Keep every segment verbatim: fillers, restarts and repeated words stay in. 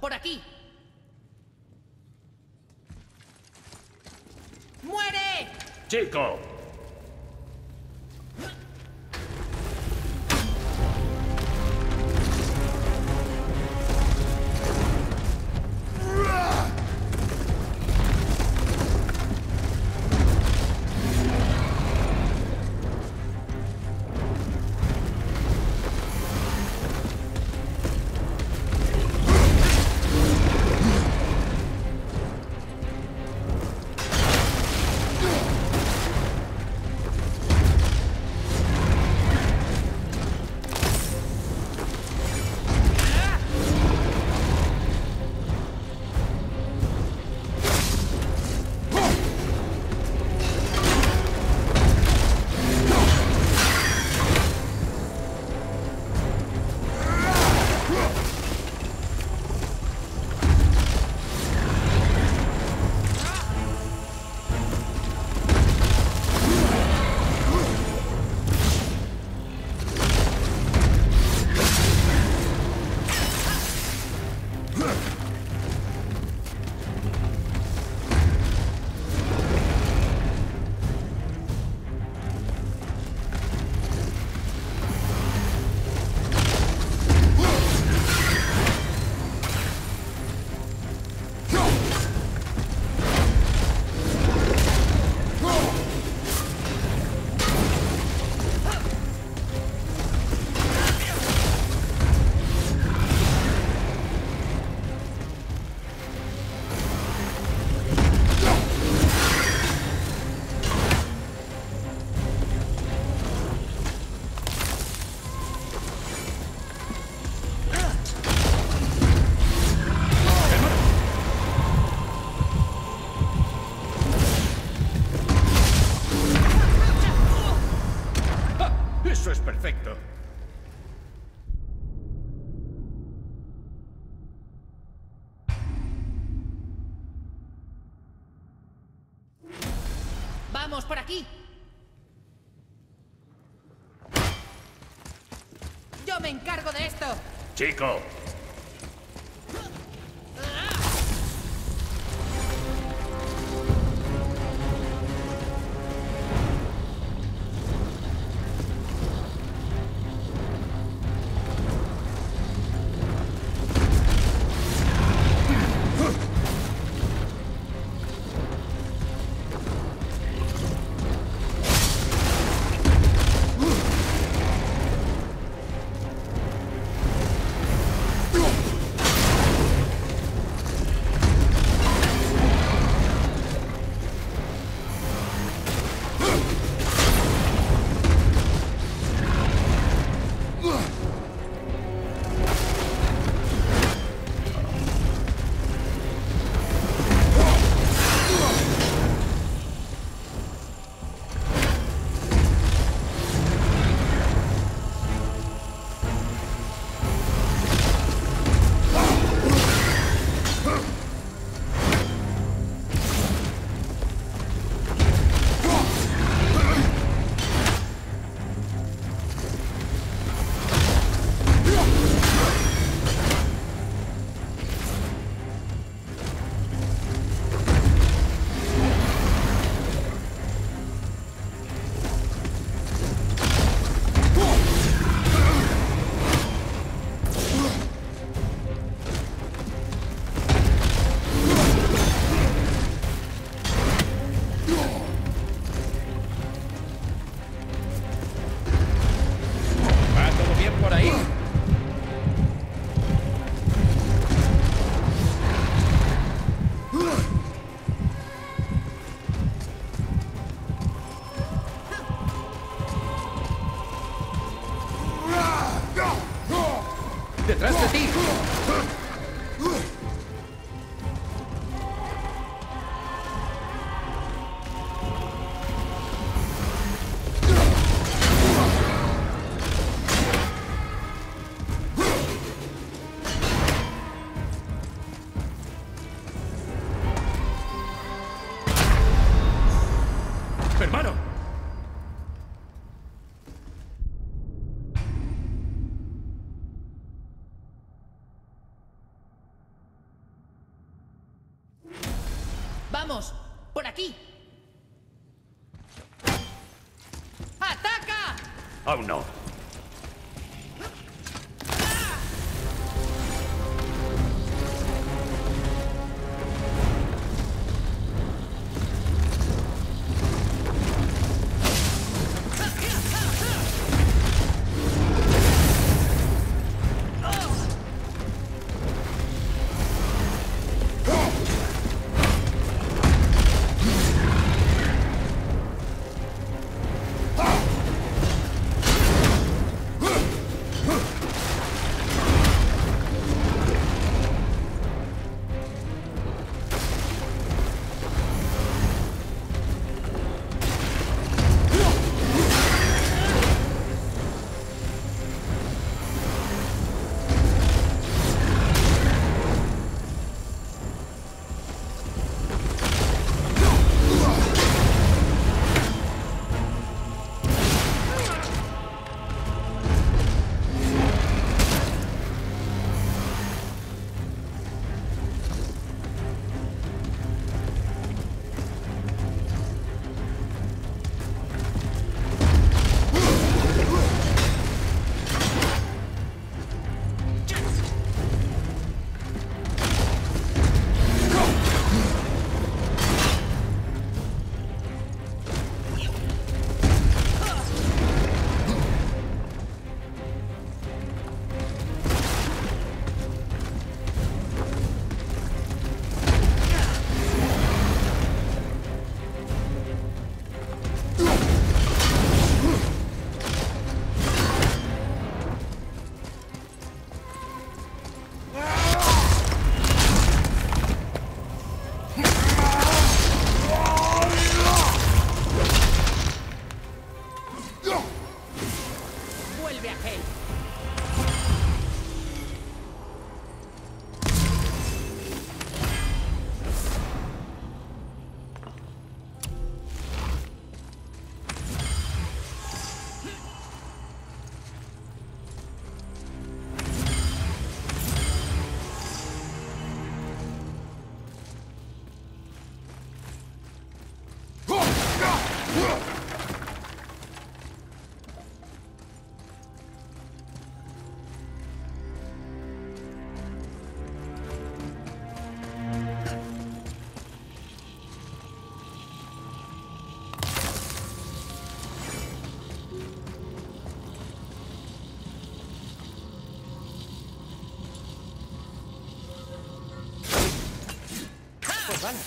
Por aquí. ¡Muere! ¡Chico! Eso es perfecto. Vamos, por aquí. Yo me encargo de esto. ¡Chico! ¡Vamos! ¡Por aquí! ¡Ataca! Aún no. Vuelve a Hel. Pues vale.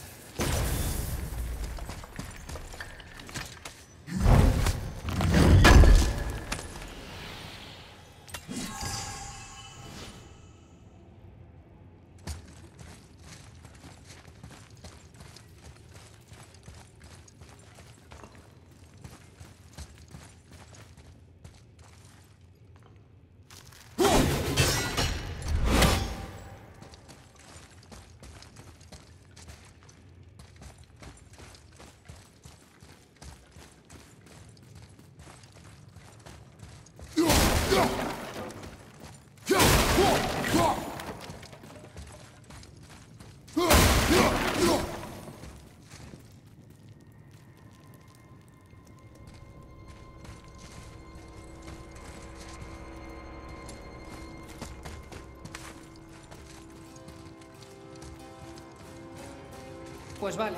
Pues vale.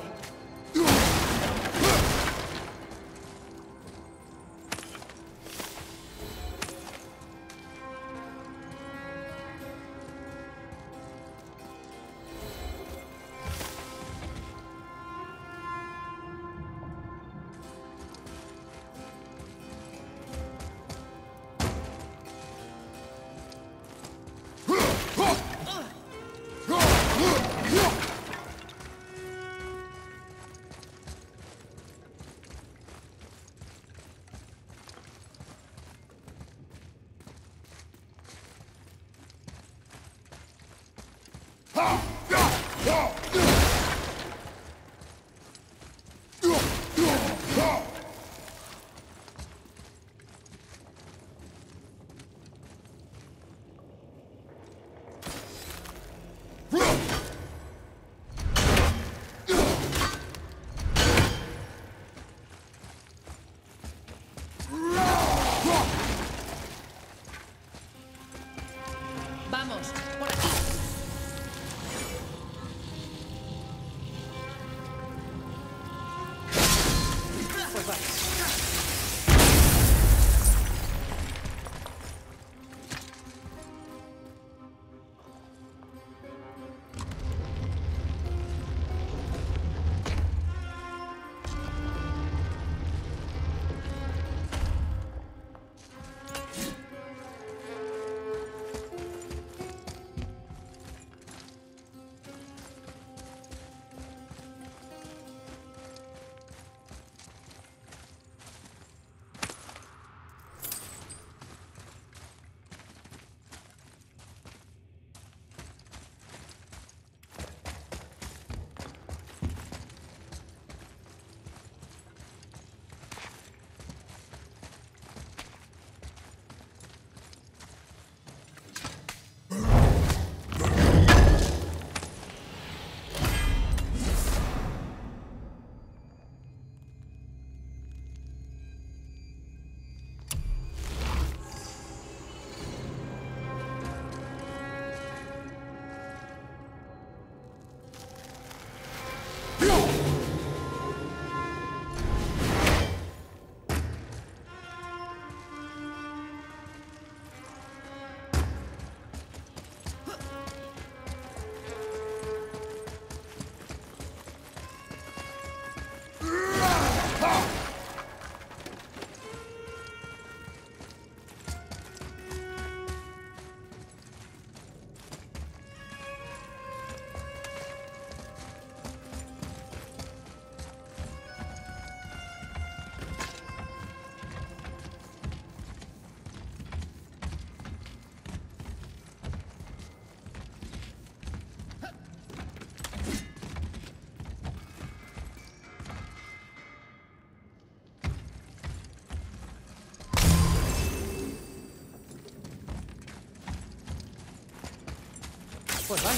Pues vale.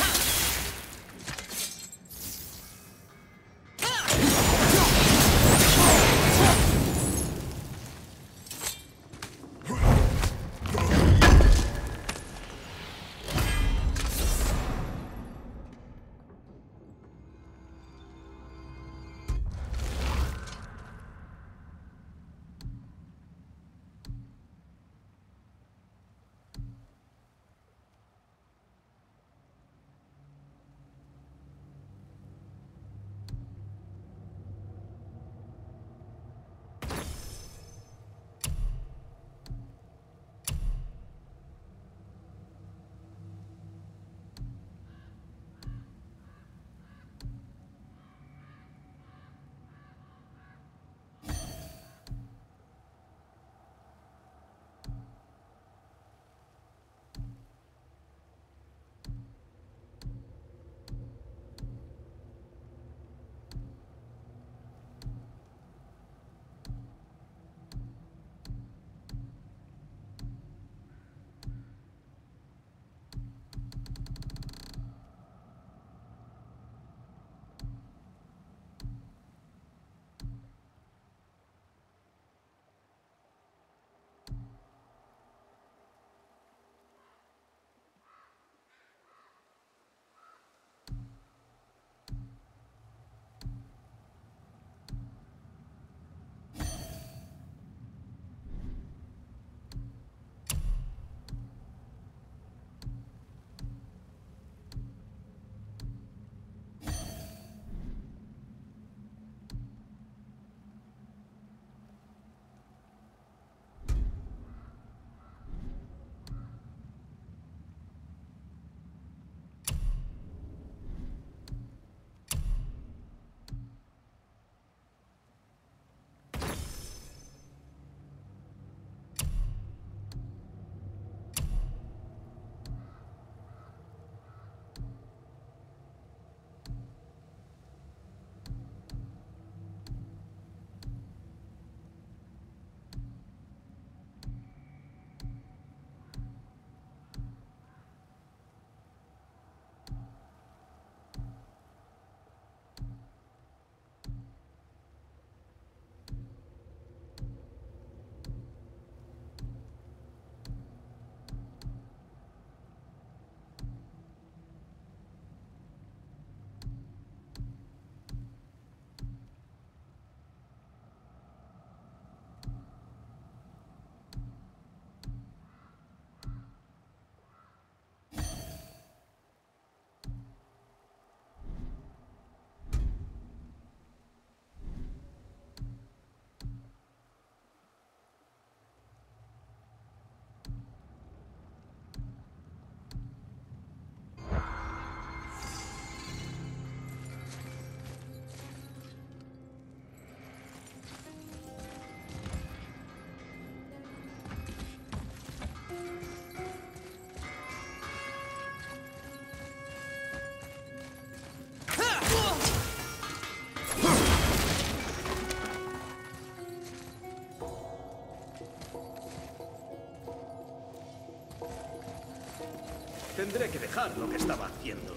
Tendré que dejar lo que estaba haciendo.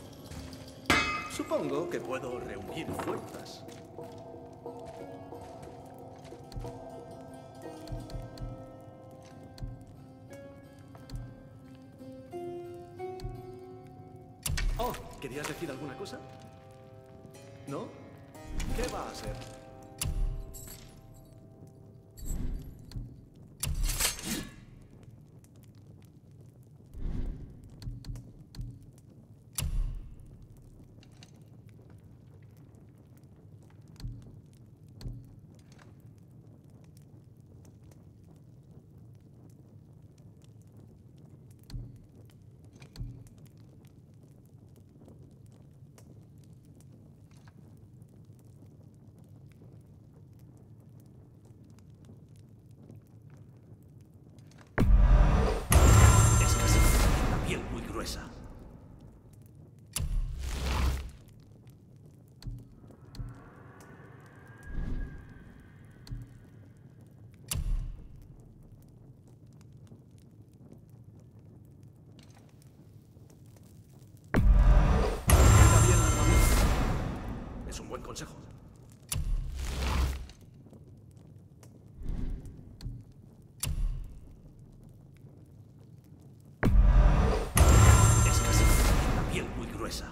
Supongo que puedo reunir fuerzas. Oh, ¿querías decir alguna cosa? ¿No? ¿Qué va a ser? consejo. Es casi una piel muy gruesa.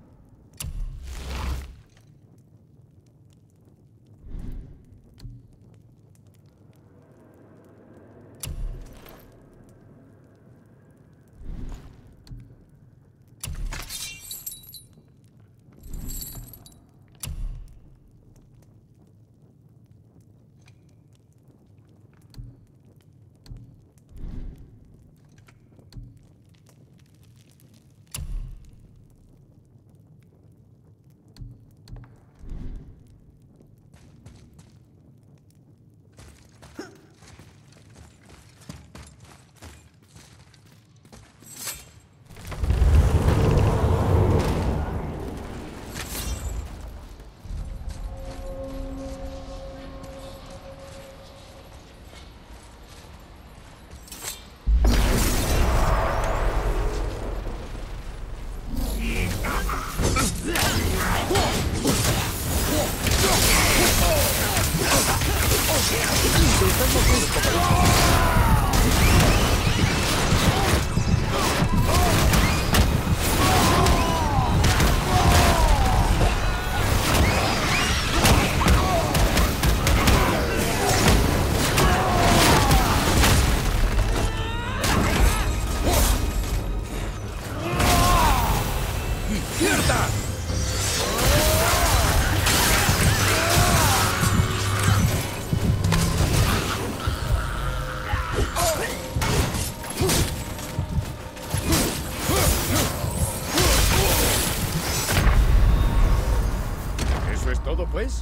¿Eso es todo, pues?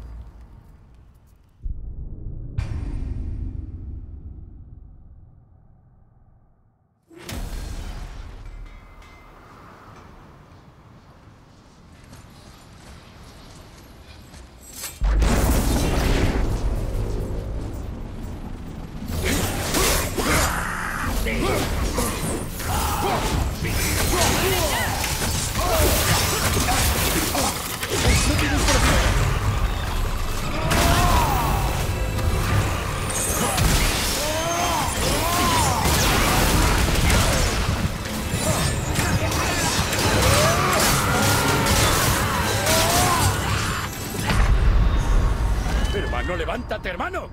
¡Hermano, levántate, hermano!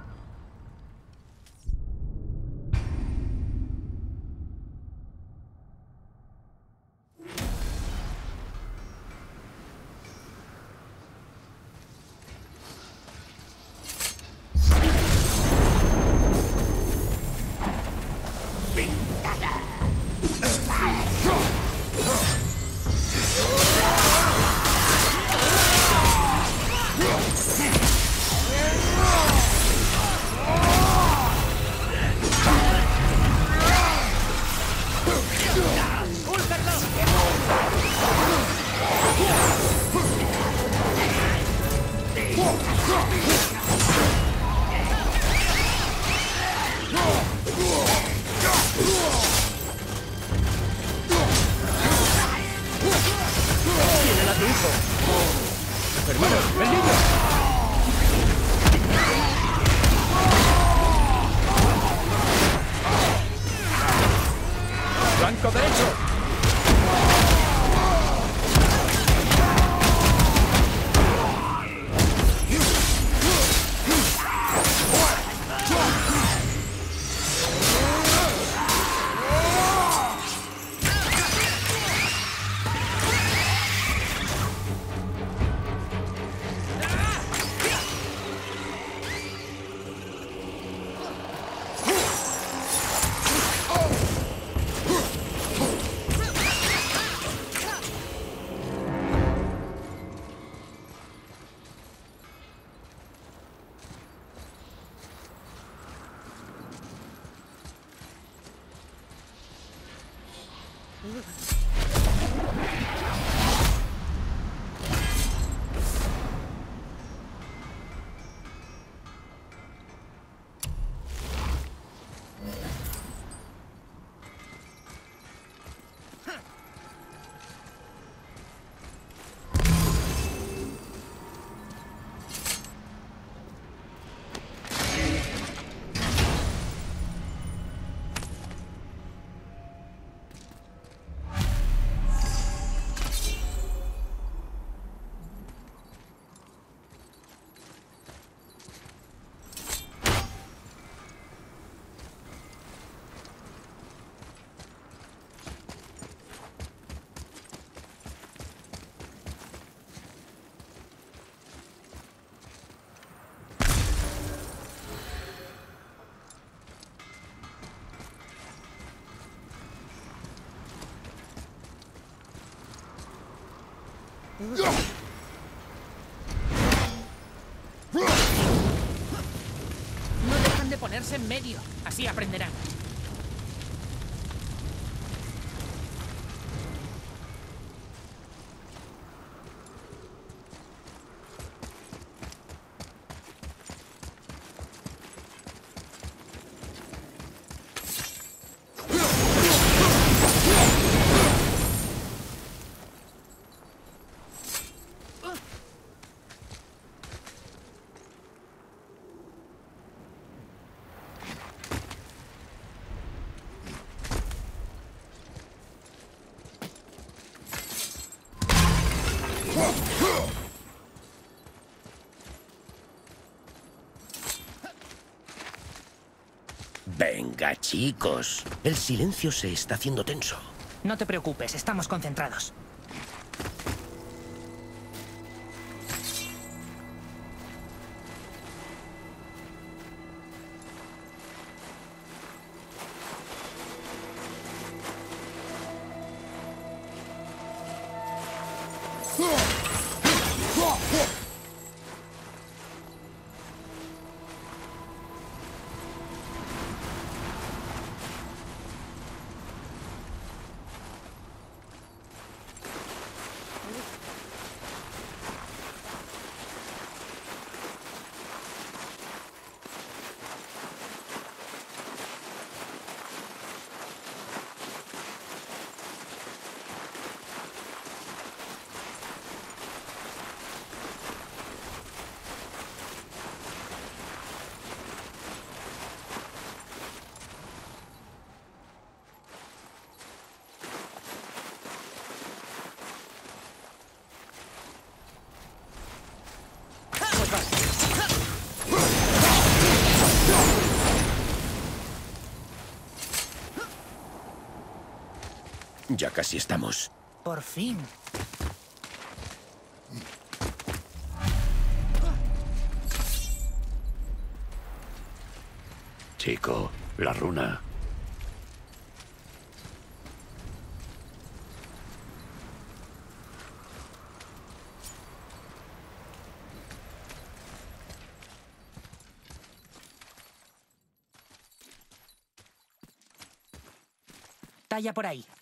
¡Tienen a tu hijo! ¡Hermano, el niño! ¡Flanco derecho! No dejan de ponerse en medio. Así aprenderán. Venga, chicos. El silencio se está haciendo tenso. No te preocupes, estamos concentrados. Ya casi estamos. Por fin. Chico, la runa. Talla por ahí.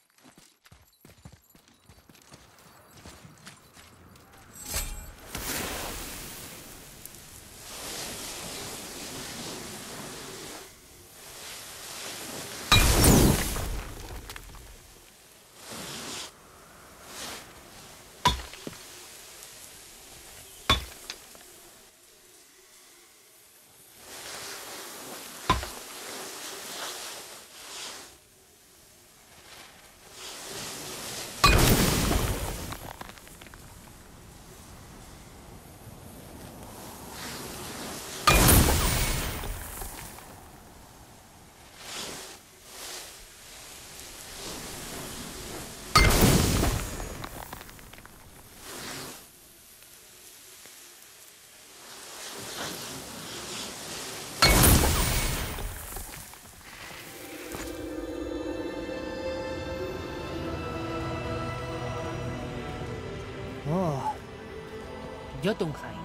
Oh. Jotunheim.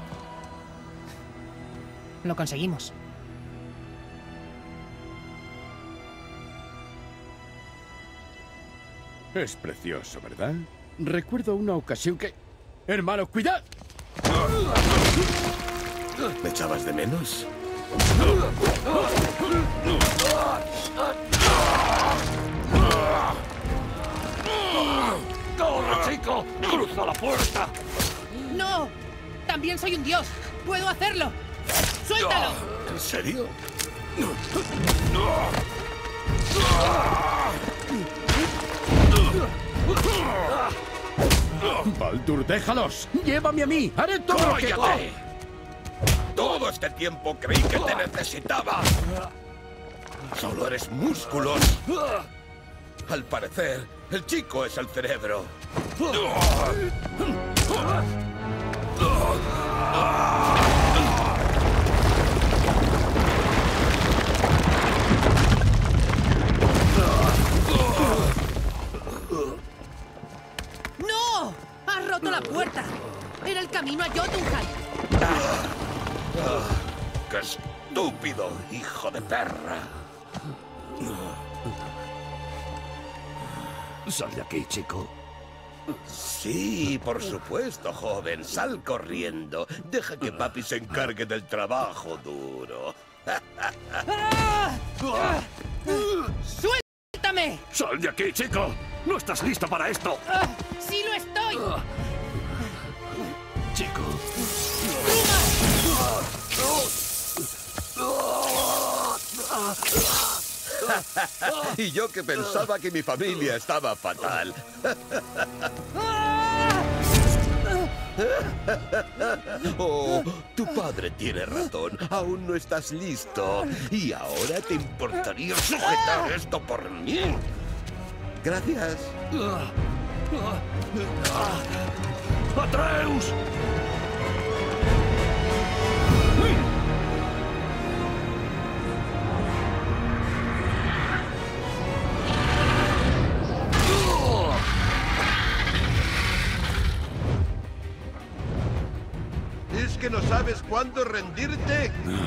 Lo conseguimos. Es precioso, ¿verdad? Recuerdo una ocasión que... ¡Hermano, cuidado! ¿Me echabas de menos? ¡Corre, chico! ¡Cruza la puerta! ¡No! ¡También soy un dios! ¡Puedo hacerlo! ¡Suéltalo! ¿En serio? Baldur, déjalos. Llévame a mí. Haré todo lo que... ¡Cállate! Todo este tiempo creí que te necesitaba. Solo eres músculos. Al parecer, el chico es el cerebro. ¡No! ¡Has roto la puerta. Era el camino a Jotunheim. ¡Qué estúpido, hijo de perra! Sal de aquí, chico. Sí, por supuesto, joven. Sal corriendo. Deja que papi se encargue del trabajo duro. ¡Suéltame! ¡Sal de aquí, chico! ¡No estás listo para esto! Ah, ¡Sí lo estoy! Chico. Y yo que pensaba que mi familia estaba fatal. Oh, tu padre tiene razón. Aún no estás listo. ¿Y ahora te importaría sujetar esto por mí? Gracias. ¡Atreus! ¿Es que no sabes cuándo rendirte?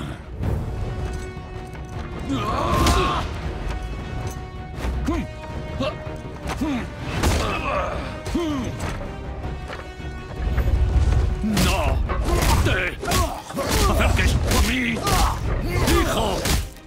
¡No te acerques a mí, hijo!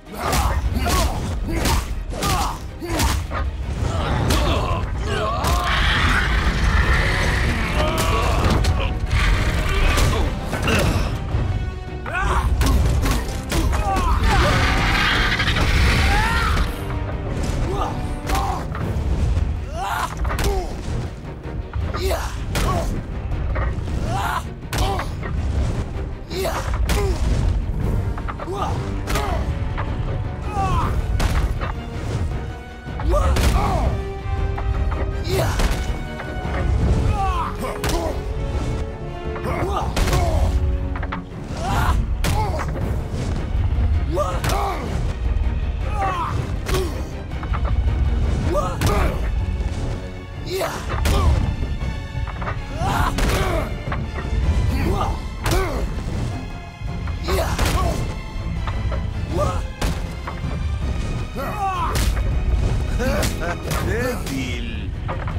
¡Débil!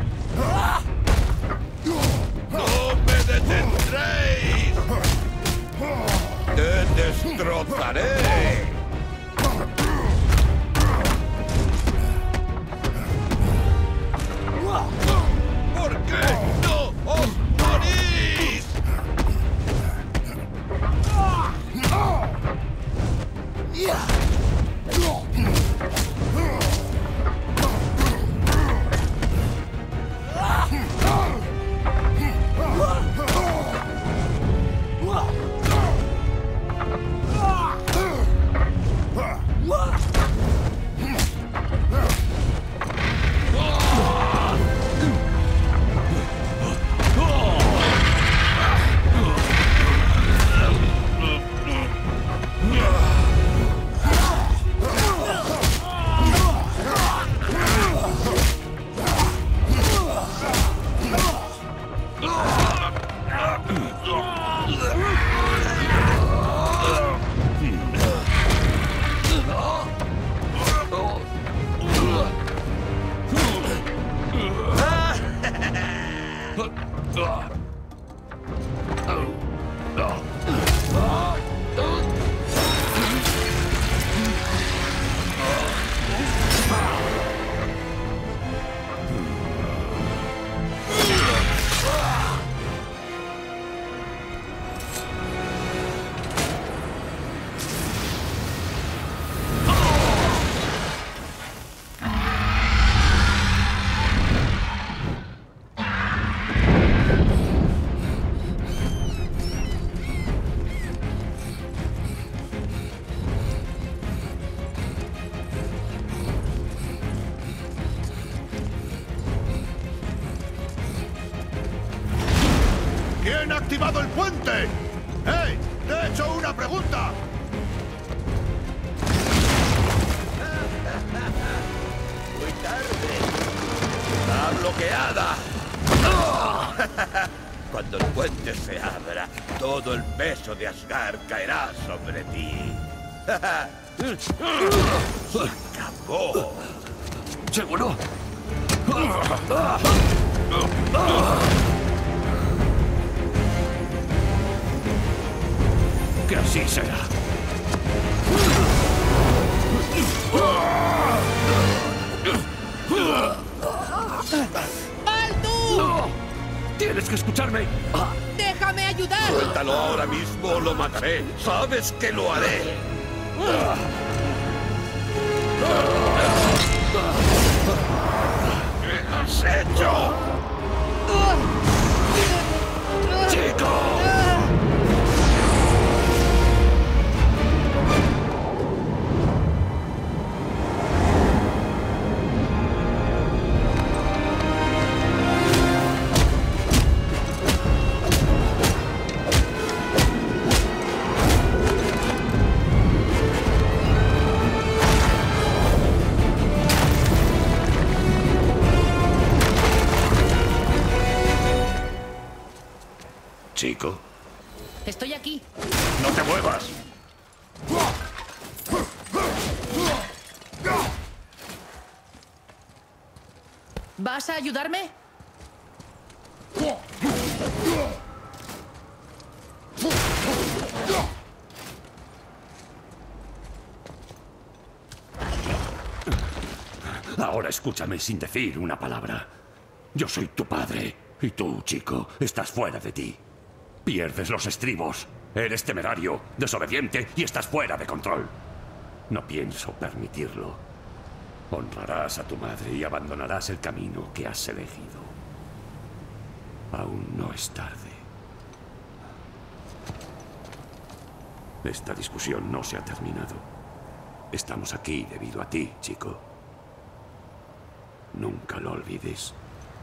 ¡No me detendréis! ¡Te destrozaré! ¿Por qué no os morís? ¿Quién ha activado el puente? ¡Hey! ¡Te he hecho una pregunta! Muy tarde. ¡Está bloqueada! Cuando el puente se abra, todo el peso de Asgard caerá sobre ti. ¡Se acabó! ¿Seguro? Que así será. ¡Baldur! ¡Tienes que escucharme! ¡Déjame ayudar! Suéltalo ahora mismo o lo mataré. Sabes que lo haré. ¿Qué has hecho? ¡Chico! Chico, Estoy aquí. no te muevas. ¿Vas a ayudarme? Ahora escúchame sin decir una palabra. Yo soy tu padre, y tú, chico, estás fuera de ti. Pierdes los estribos. Eres temerario, desobediente y estás fuera de control. No pienso permitirlo. Honrarás a tu madre y abandonarás el camino que has elegido. Aún no es tarde. Esta discusión no se ha terminado. Estamos aquí debido a ti, chico. Nunca lo olvides.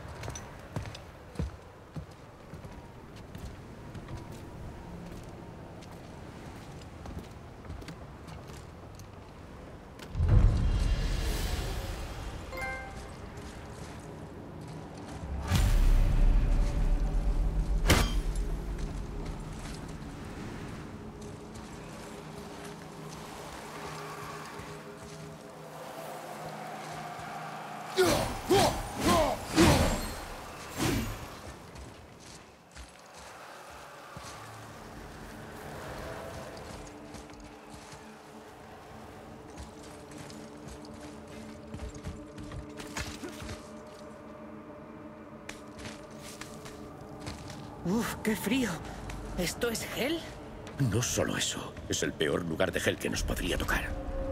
Uf, qué frío. ¿Esto es Hel? No solo eso, es el peor lugar de Hel que nos podría tocar.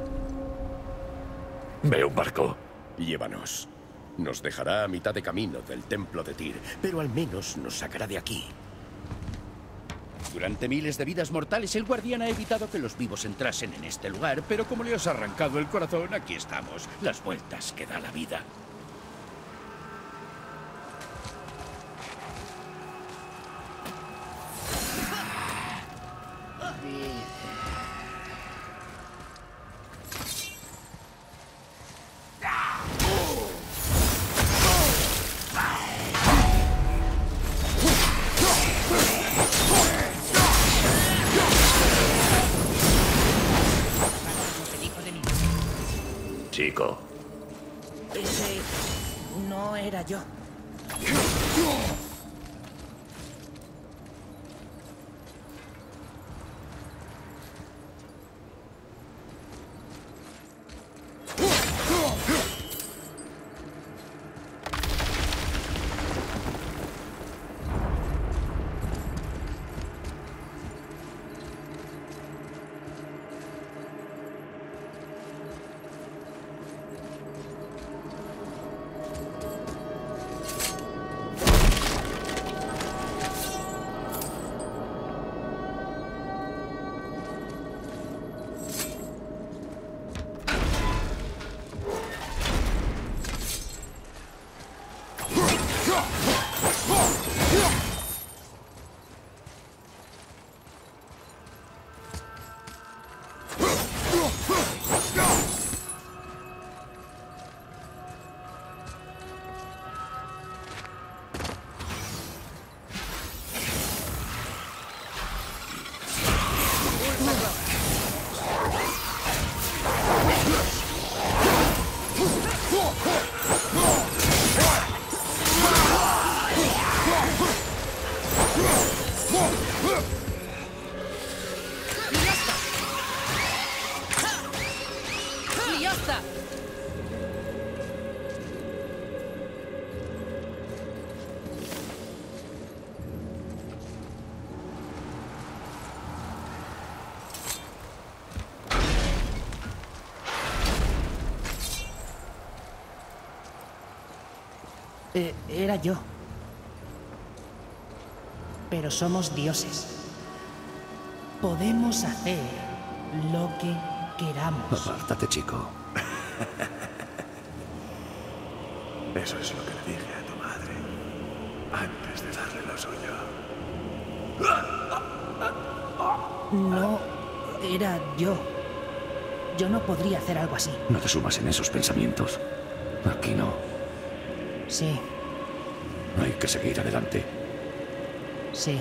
Veo un barco. Llévanos. Nos dejará a mitad de camino del templo de Tyr, pero al menos nos sacará de aquí. Durante miles de vidas mortales, el guardián ha evitado que los vivos entrasen en este lugar, pero como le has arrancado el corazón, aquí estamos, las vueltas que da la vida. Chico. Ese no era yo. Eh, era yo. Pero somos dioses. Podemos hacer lo que queramos. Apártate, chico. Eso es lo que le dije a tu madre antes de darle lo suyo. No era yo. Yo no podría hacer algo así. No te sumas en esos pensamientos. Aquí no. Sí, Hay que seguir adelante. sí.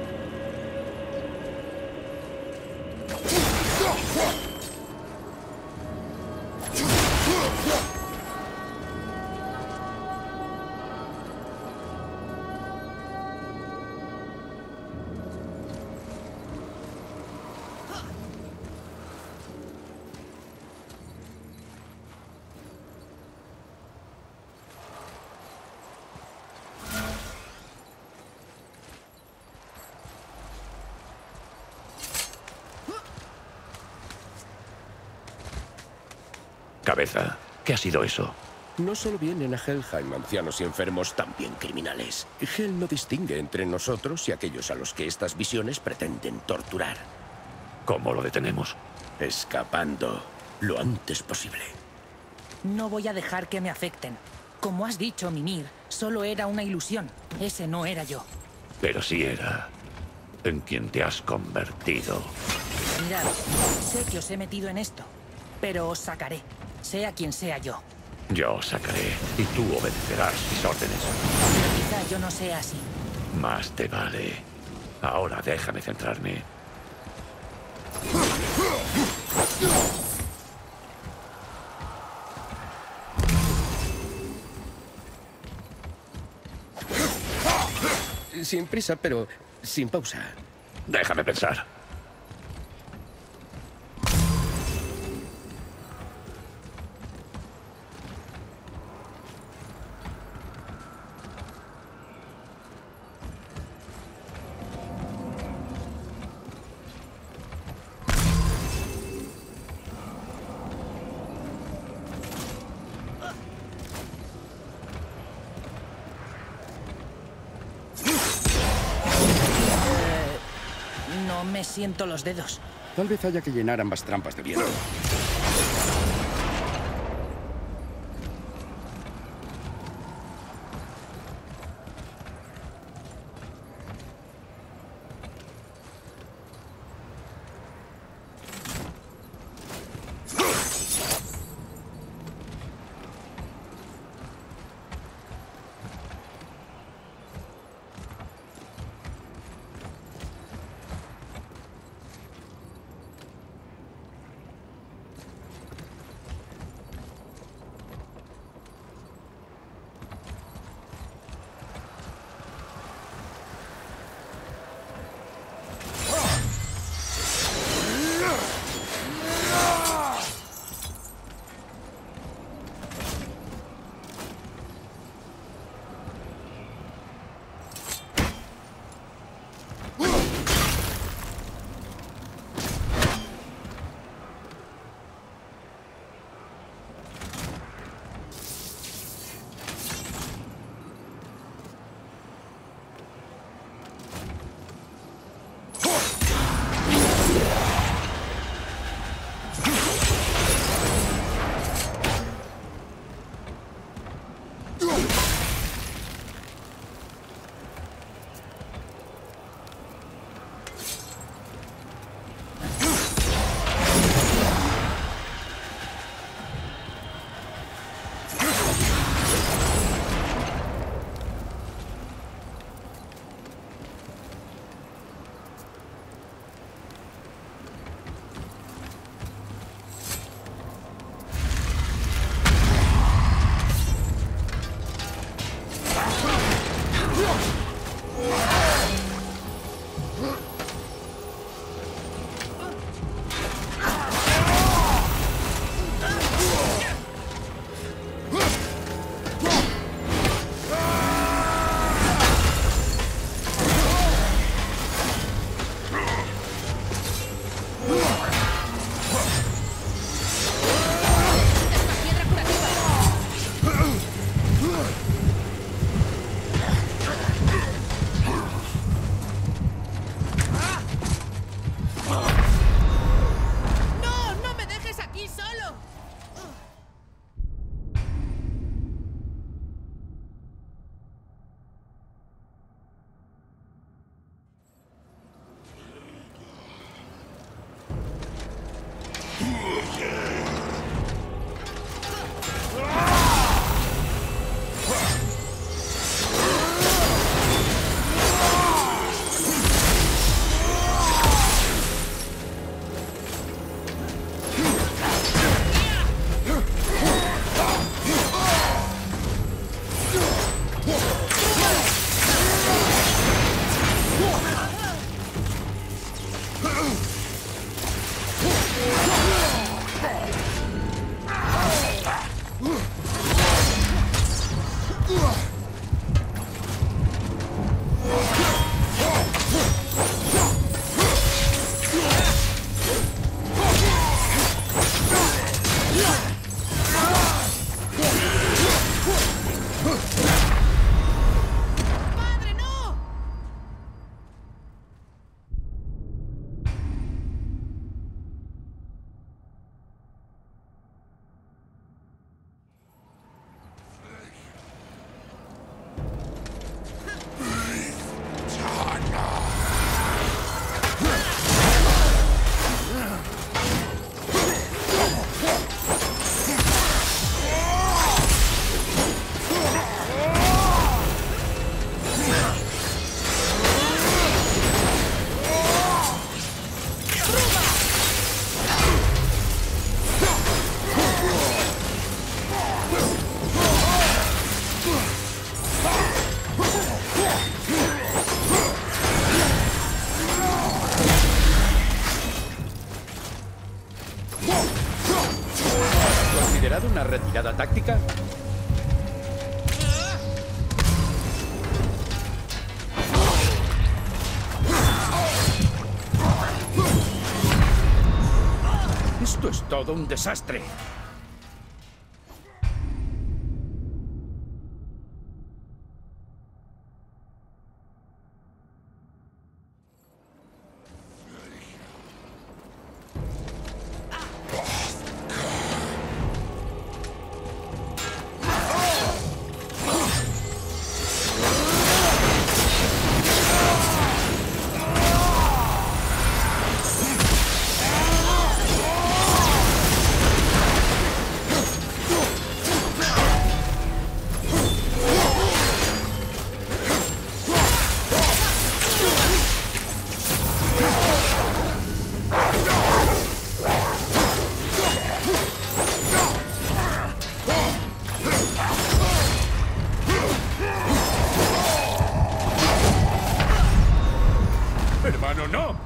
Cabeza, ¿qué ha sido eso? No solo vienen a Helheim ancianos y enfermos, también criminales. Hel no distingue entre nosotros y aquellos a los que estas visiones pretenden torturar. ¿Cómo lo detenemos? Escapando lo antes posible. No voy a dejar que me afecten. Como has dicho, Mimir, solo era una ilusión. Ese no era yo. Pero sí era en quien te has convertido. Mirad, sé que os he metido en esto, pero os sacaré, sea quien sea yo. Yo os sacaré y tú obedecerás mis órdenes. Pero quizá yo no sea así. Más te vale. Ahora déjame centrarme. Sin prisa, pero sin pausa. Déjame pensar. No me siento los dedos. Tal vez haya que llenar ambas trampas de viento. todo un desastre. ¡Hermano, no!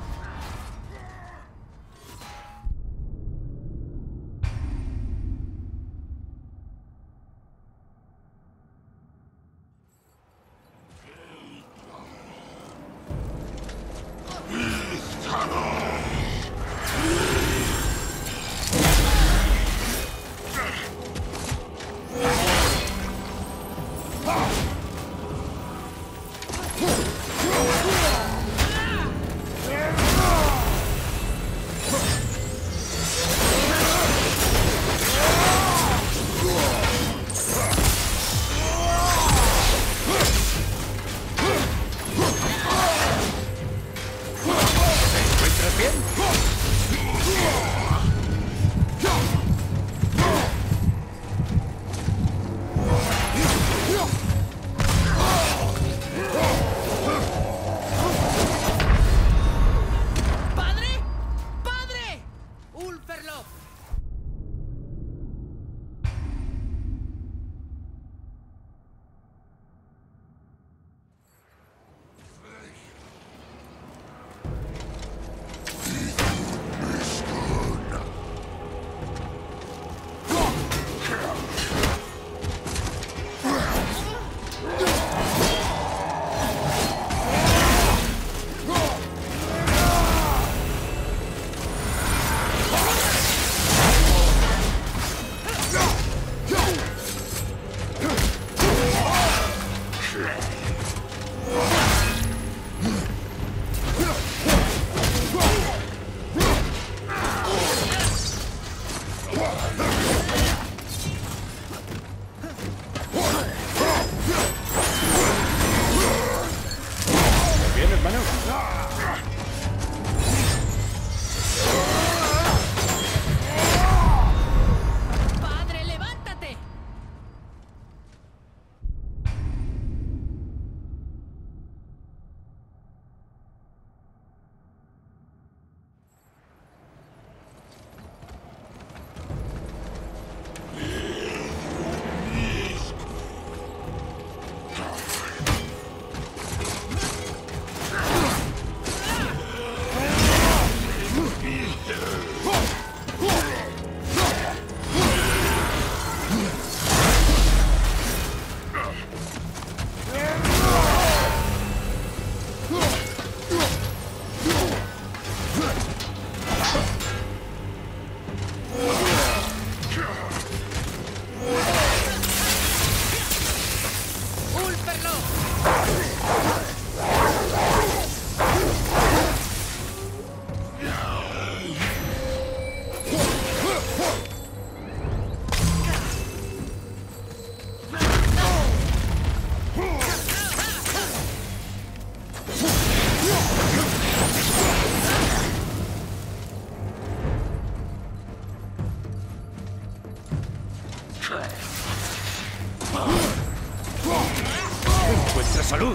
¡Encuentra salud!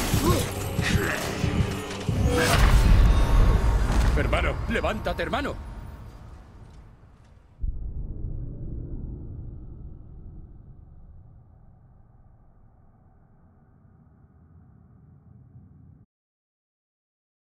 Hermano, levántate, hermano.